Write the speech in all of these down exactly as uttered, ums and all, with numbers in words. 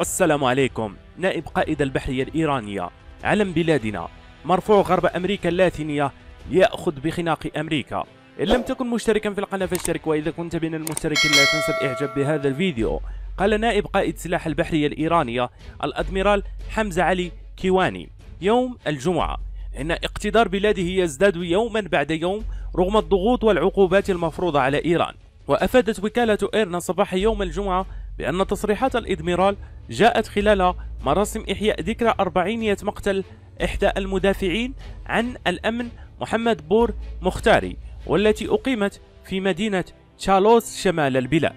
السلام عليكم. نائب قائد البحرية الإيرانية علم بلادنا مرفوع غرب أمريكا اللاتينية ليأخذ بخناق أمريكا. إن لم تكن مشتركا في القناة فاشترك، وإذا كنت من المشتركين لا تنسى الإعجاب بهذا الفيديو. قال نائب قائد سلاح البحرية الإيرانية الأدميرال حمزة علي كيواني يوم الجمعة إن اقتدار بلاده يزداد يوما بعد يوم رغم الضغوط والعقوبات المفروضة على إيران. وأفادت وكالة إيرنا صباح يوم الجمعة بأن تصريحات الإدميرال جاءت خلال مراسم إحياء ذكرى أربعينية مقتل إحدى المدافعين عن الأمن محمد بور مختاري، والتي أقيمت في مدينة تشالوس شمال البلاد.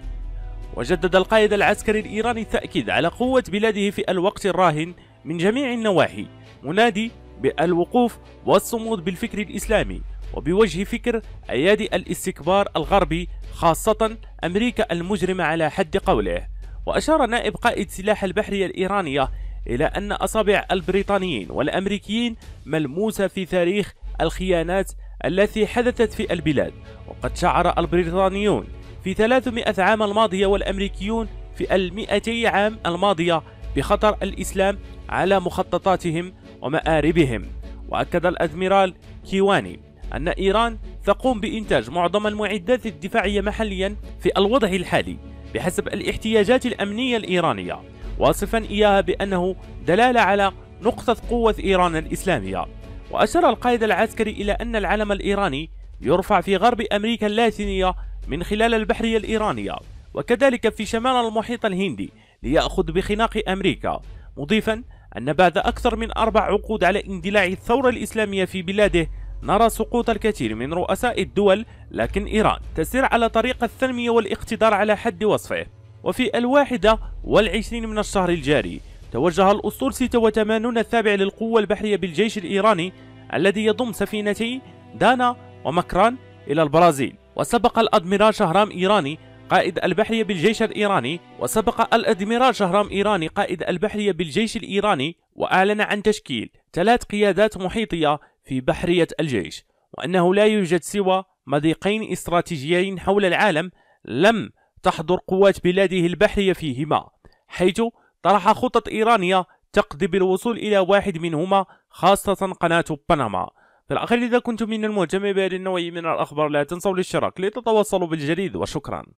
وجدد القائد العسكري الإيراني التأكيد على قوة بلاده في الوقت الراهن من جميع النواحي، منادي بالوقوف والصمود بالفكر الإسلامي وبوجه فكر أيادي الاستكبار الغربي، خاصة أمريكا المجرمة على حد قوله. وأشار نائب قائد سلاح البحرية الإيرانية إلى أن أصابع البريطانيين والأمريكيين ملموسة في تاريخ الخيانات التي حدثت في البلاد، وقد شعر البريطانيون في ثلاثمائة عام الماضية والأمريكيون في المئتي عام الماضية بخطر الإسلام على مخططاتهم ومآربهم. وأكد الأدميرال كيواني أن إيران تقوم بإنتاج معظم المعدات الدفاعية محليا في الوضع الحالي بحسب الاحتياجات الأمنية الإيرانية، واصفا إياها بأنه دلالة على نقطة قوة إيران الإسلامية. وأشار القائد العسكري إلى أن العلم الإيراني يرفع في غرب أمريكا اللاتينية من خلال البحرية الإيرانية، وكذلك في شمال المحيط الهندي ليأخذ بخناق أمريكا، مضيفا أن بعد أكثر من أربع عقود على اندلاع الثورة الإسلامية في بلاده نرى سقوط الكثير من رؤساء الدول، لكن إيران تسير على طريق التنمية والاقتدار على حد وصفه. وفي الواحدة والعشرين من الشهر الجاري توجه الأسطول ستة وثمانين التابع للقوة البحرية بالجيش الإيراني الذي يضم سفينتي دانا ومكران إلى البرازيل. وسبق الأدميرال شهرام إيراني قائد البحرية بالجيش الإيراني وسبق الأدميرال شهرام إيراني قائد البحرية بالجيش الإيراني وأعلن عن تشكيل ثلاث قيادات محيطية في بحرية الجيش، وأنه لا يوجد سوى مضيقين استراتيجيين حول العالم لم تحضر قوات بلاده البحرية فيهما، حيث طرح خطط إيرانية تقضي بالوصول إلى واحد منهما، خاصة قناة بنما. في الأخير، إذا كنتم من المهتمين بهذه النوعية من الأخبار لا تنسوا الاشتراك لتتواصلوا بالجديد، وشكرا.